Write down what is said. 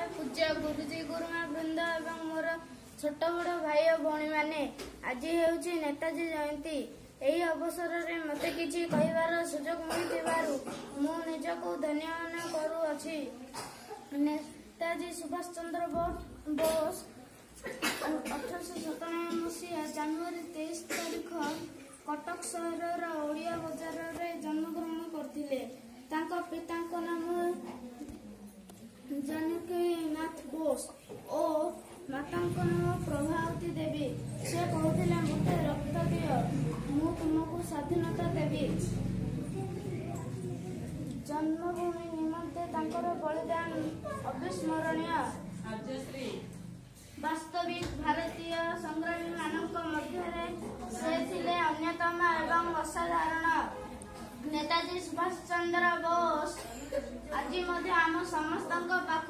पूज्य गुरुजी गुरुमा वृंद एवं मोर छोट बड़ भाई और भौणी माने आज हेउछि नेताजी जयंती। एही अवसर रे मते किछि कहिबार सुजोग मिलिथिबारु मु निजको धन्य मन करूअछि। नेताजी सुभाष चंद्र बोस 1897 मसीहा जनवरी 23 तारिख कटक सहर ओडिया बजार रे जन्मग्रहण करथिले। तांको पितांक नाम जानकीनाथ बोस और मातांक नाम प्रभावती देवी। से कहथिले मते रक्त दियो मु तुमको स्वाधीनता देवी। जन्मभूमि निमंते तांकर बलिदान अविस्मरणीय। वास्तविक भारतीय संग्रामी मानक मध्य से थिले अन्यतम एवं असाधारण। नेताजी सुभाष चंद्र बोस आज आम समस्त